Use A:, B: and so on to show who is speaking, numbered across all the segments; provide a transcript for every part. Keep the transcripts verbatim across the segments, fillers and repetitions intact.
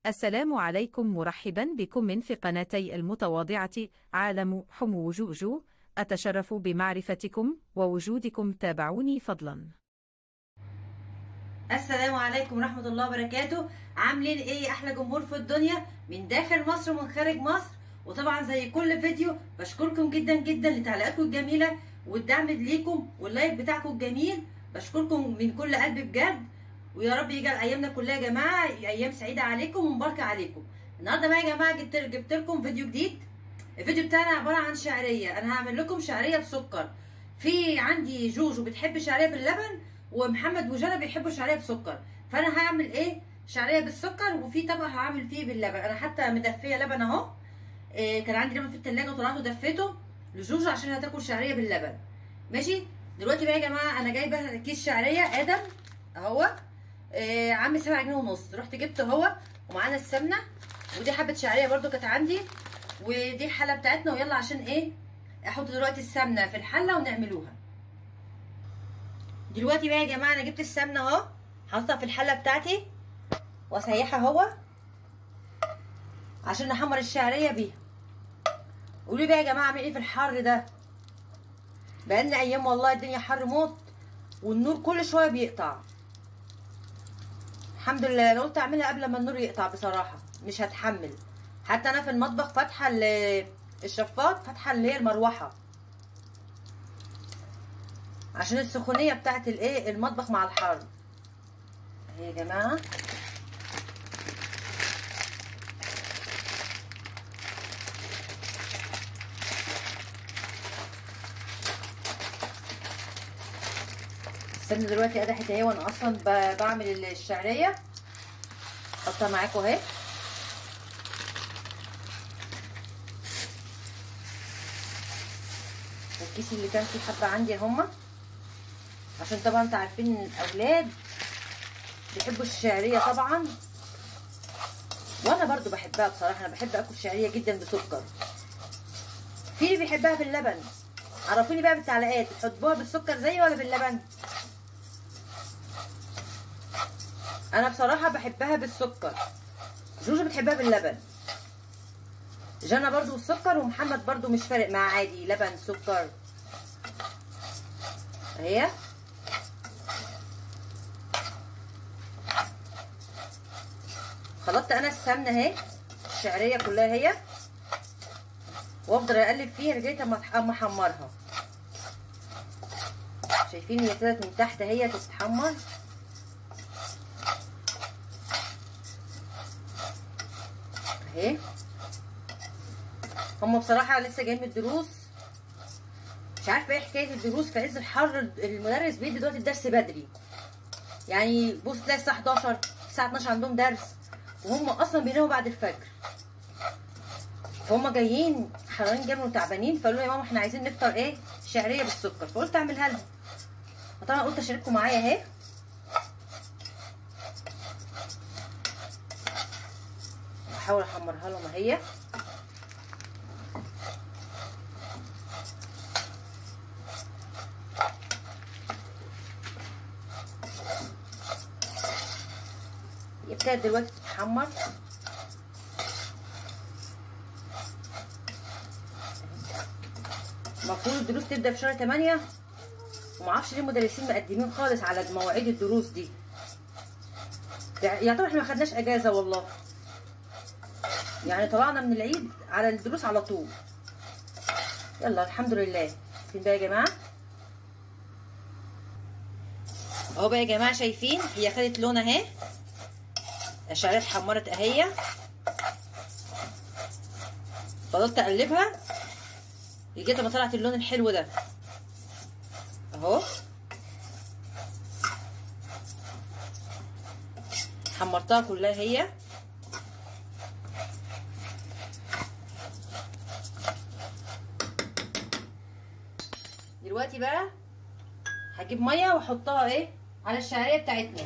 A: السلام عليكم، مرحبا بكم من في قناتي المتواضعة عالم حمو جوجو. أتشرف بمعرفتكم ووجودكم، تابعوني فضلا.
B: السلام عليكم ورحمة الله وبركاته. عاملين ايه احلى جمهور في الدنيا من داخل مصر ومن خارج مصر؟ وطبعا زي كل فيديو بشكركم جدا جدا لتعليقاتكم الجميلة والدعم ليكم واللايك بتاعكم الجميل. بشكركم من كل قلبي بجد، ويا رب يجعل ايامنا كلها يا جماعة ايام سعيدة عليكم ومباركة عليكم. النهارده بقى يا جماعة جبت جبت لكم فيديو جديد. الفيديو بتاعنا عبارة عن شعرية. انا هعمل لكم شعرية بسكر. في عندي جوجو بتحب الشعرية باللبن، ومحمد وجنى بيحبوا الشعريه بسكر. فانا هعمل ايه؟ شعريه بالسكر، وفي طبق هعمل فيه باللبن. انا حتى مدفيه لبن اهو. إيه، كان عندي لبن في التلاجة وطلعته دفيته لجوجو عشان هتاكل شعريه باللبن. ماشي. دلوقتي بقى يا جماعه انا جايبه كيس شعريه ادم اهو. إيه، عامل سبعة جنيه ونص. رحت جبته اهو، ومعانا السمنه، ودي حبه شعريه برده كانت عندي، ودي الحله بتاعتنا. ويلا عشان ايه؟ احط دلوقتي السمنه في الحله ونعملوها. دلوقتي بقى يا جماعه انا جبت السمنه اهو، حاططها في الحله بتاعتي واسيحها اهو عشان نحمر الشعريه بيها. قولوا لي بقى يا جماعه اعمل ايه في الحر ده؟ بقالنا ايام والله الدنيا حر موت، والنور كل شويه بيقطع. الحمد لله انا قلت اعملها قبل ما النور يقطع، بصراحه مش هتحمل. حتى انا في المطبخ فاتحه الشفاط، فاتحه اللي هي المروحه عشان السخونيه بتاعت الايه المطبخ مع الحر. اهي يا جماعه السمنه دلوقتي قدحت اهي، وانا اصلا بعمل الشعريه. حطها معاكم اهي. الكيس اللي كان فيه حبه عندي هما، عشان طبعا انتوا عارفين ان الاولاد بيحبوا الشعريه طبعا، وانا برضو بحبها بصراحه. انا بحب اكل شعريه جدا بسكر. في اللي بيحبها باللبن. عرفوني بقى بالتعليقات، بتحبوها بالسكر زيي ولا باللبن؟ انا بصراحه بحبها بالسكر. جوجو بتحبها باللبن، جنى برضو بالسكر، ومحمد برضو مش فارق معاه، عادي لبن سكر. اهي خلطت انا السمنه اهي، الشعريه كلها اهي، وافضل اقلب فيها لغايه اما احمرها. شايفين هي ابتدت من تحت اهي تتحمر اهي. هم بصراحه لسه جايين من الدروس، مش عارفه ايه حكايه الدروس في عز الحر. المدرس بيدي دلوقتي الدرس بدري، يعني بص تلاقي الساعه حداشر الساعه اتناشر عندهم درس، وهم اصلا بيناموا بعد الفجر. فهم جايين حرانين جامد وتعبانين، فقالوا يا ماما احنا عايزين نفطر ايه؟ شعريه بالسكر. فقلت اعملها لهم، فطبعا قلت اشارككم معايا اهي. بحاول احمرها لهم اهي. ابتدت دلوقتي تتحمر. المفروض الدروس تبدا في شهر تمانية، ومعرفش ليه المدرسين مقدمين خالص على مواعيد الدروس دي. يعتبر احنا ما خدناش اجازه والله، يعني طلعنا من العيد على الدروس على طول. يلا الحمد لله. فين بقى يا جماعه؟ اهو بقى يا جماعه شايفين هي خدت لون اهي، الشعريه اتحمرت اهي. فضلت اقلبها لغايه ما طلعت اللون الحلو ده اهو. حمرتها كلها هي. دلوقتي بقى هجيب ميه واحطها ايه على الشعريه بتاعتنا.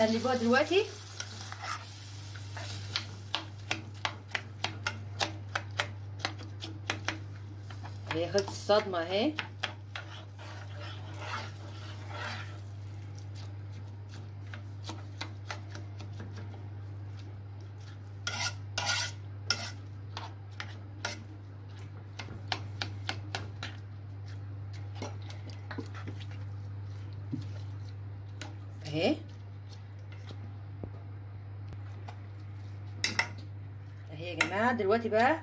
B: نقلبوها دلوقتي. هي خدت الصدمه اهي. اهي اهي يا جماعه. دلوقتي بقى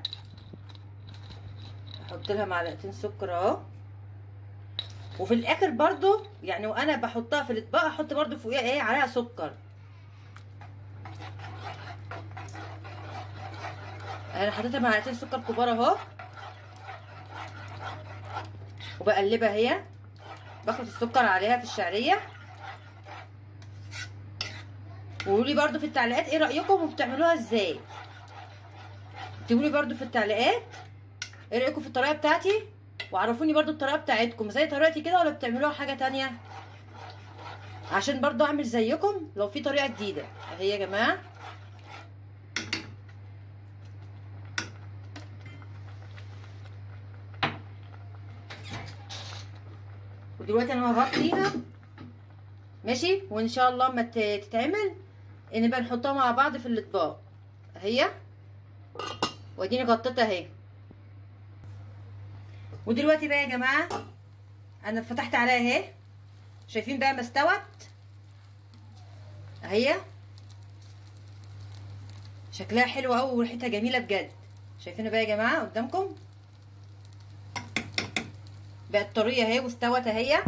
B: احط لها معلقتين سكر اهو، وفي الاخر برضو يعني وانا بحطها في الاطباق احط برضو فوقيها ايه عليها سكر. انا حطيتها معلقتين سكر كبار اهو، وبقلبها هي، باخد السكر عليها في الشعريه. وقولوا لي برضو في التعليقات ايه رايكم وبتعملوها ازاي. اكتبوا لي برضو في التعليقات ايه رايكم في الطريقه بتاعتي، وعرفوني برضو الطريقه بتاعتكم زي طريقتي كده ولا بتعملوها حاجه تانية، عشان برضو اعمل زيكم لو في طريقه جديده. اهي يا جماعه ودلوقتي انا هغطيها ماشي، وان شاء الله اما تتعمل نبقى نحطها مع بعض في الاطباق. اهي واديني غطيتها اهي. ودلوقتي بقى يا جماعه انا فتحت عليها اهي، شايفين بقى ما استوت اهي، شكلها حلو قوي وريحتها جميله بجد. شايفينها بقى يا جماعه قدامكم بقت طريه اهي واستوت اهي.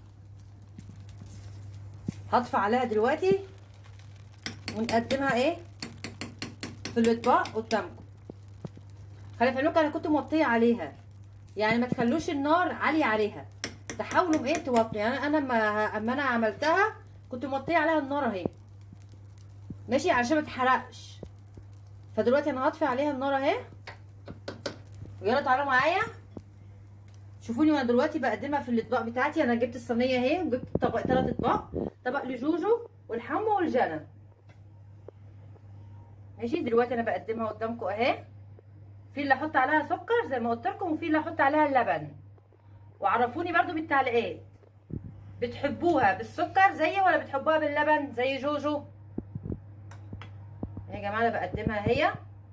B: هطفي عليها دلوقتي ونقدمها ايه في الاطباق قدامكم. خلي في بالكم انا كنت موطيه عليها، يعني ما تخلوش النار عاليه عليها، تحاولوا ايه توطوا. يعني انا اما اما انا عملتها كنت موطيه عليها النار اهي ماشي علشان ما تحرقش. فدلوقتي انا هطفي عليها النار اهي، ويلا تعالوا معايا شوفوني وانا دلوقتي بقدمها في الاطباق بتاعتي. انا جبت الصينيه اهي وجبت طبق ثلاث اطباق، طبق لجوجو والحمو والجنى ماشي. دلوقتي انا بقدمها قدامكم اهي، في اللي احط عليها سكر زي ما قلت لكم، وفي اللي احط عليها اللبن. وعرفوني برضو بالتعليقات بتحبوها بالسكر زي ولا بتحبوها باللبن زي جوجو. يا جماعه انا بقدمها هي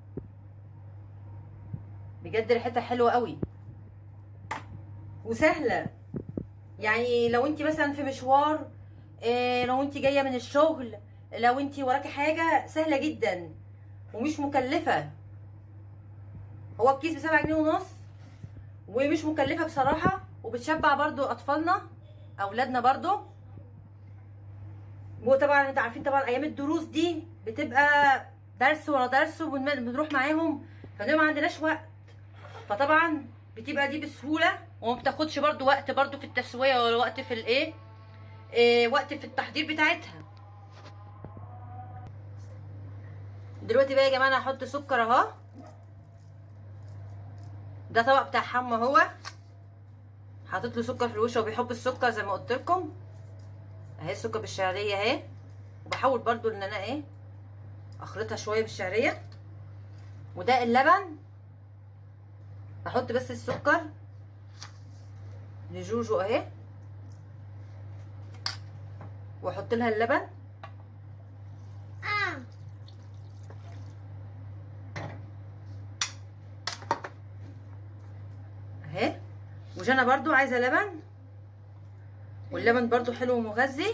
B: بجد ريحتها حلوه قوي وسهله. يعني لو انت مثلا في مشوار، إيه لو انت جايه من الشغل، لو انت وراكي حاجه، سهله جدا ومش مكلفه. هو الكيس بسبعة جنيه ونص ومش مكلفه بصراحه، وبتشبع برضو اطفالنا اولادنا برضو. وطبعا انتوا عارفين طبعا ايام الدروس دي بتبقى درس ورا درس وبنروح معاهم، فده ما عندناش وقت، فطبعا بتبقى دي بسهوله وما بتاخدش برضو وقت برضو في التسويه ولا وقت في الايه إيه وقت في التحضير بتاعتها. دلوقتي بقى يا جماعه انا هحط سكر اهو. ده طبق بتاع حمو اهو، حاطط له سكر في الوش وبيحب السكر زي ما قلت لكم اهي. السكر بالشعريه اهي، وبحاول برضو ان انا ايه اخلطها شويه بالشعريه. وده اللبن، احط بس السكر لجوجو اهي، واحط لها اللبن اهي. وجانا برضو عايزه لبن، واللبن برضو حلو ومغذي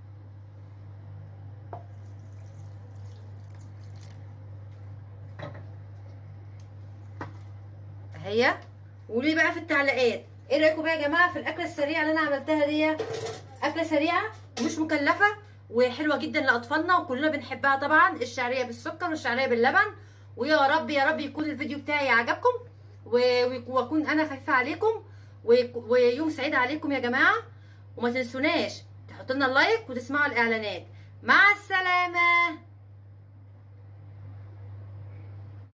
B: اهي. قولي بقى في التعليقات ايه رايكم بقى يا جماعه في الاكله السريعه اللي انا عملتها دي. اكله سريعه ومش مكلفه وحلوه جدا لاطفالنا وكلنا بنحبها طبعا، الشعريه بالسكر والشعريه باللبن. ويا رب يا رب يكون الفيديو بتاعي عجبكم واكون انا خفيفه عليكم ويوم سعيد عليكم يا جماعه. وما تنسوناش تحطوا لنا اللايك وتسمعوا الاعلانات. مع السلامه.